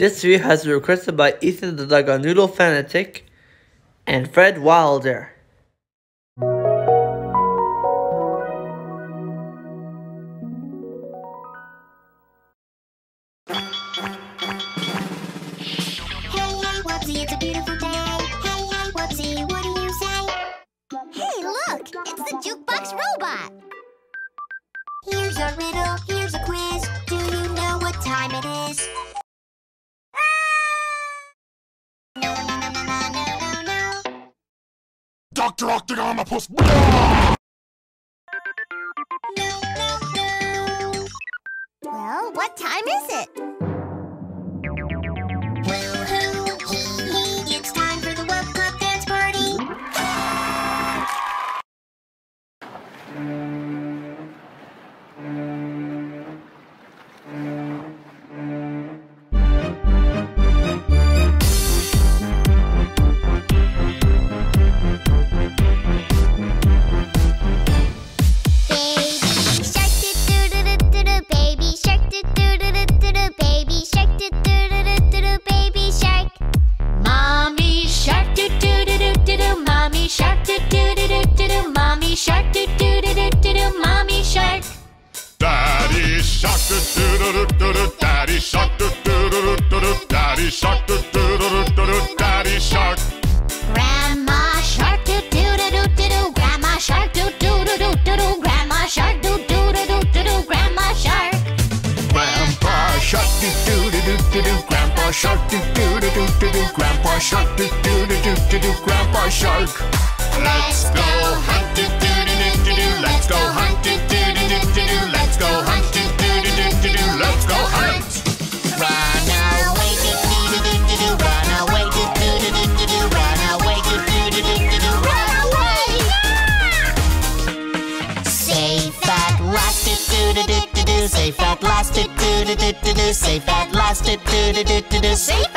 This video has been requested by Ethan the Noodle Fanatic and Fred Wilder. Whoopsie, it's a beautiful day. Hey, hey, Whoopsie, what do you say? Hey, look! It's the Jukebox Robot! Here's a riddle, here's a quiz. Do you know what time it is? No, no, no, no, no, no, no, no. Dr. Octagonopus! No, no, no. Well, what time is it? Woo-hoo, hee-hee, it's time for the Whoop Club dance party. Shark, do do do do do do, mommy shark. Daddy shark, do do do do do, daddy shark, do do do do do, daddy shark, do do do do do, daddy shark. Grandma shark, do do do do do do, grandma shark, do do do do do do, grandma shark, do do do do do do, grandma shark. Grandpa shark, do do do do do do, grandpa shark, do do do do do do, grandpa shark, do do do do do do, grandpa shark. Let's go hunt, do do do do do, let's go hunt, do do do do do, let's go hunt, do do do do do, let's go hunt. Run away, do do do do do do, run away, do do do do do do, run away, do do do do do do, run away. Safe at last, do do do do do, safe at last, do do do do do, safe at last, do do do do do, safe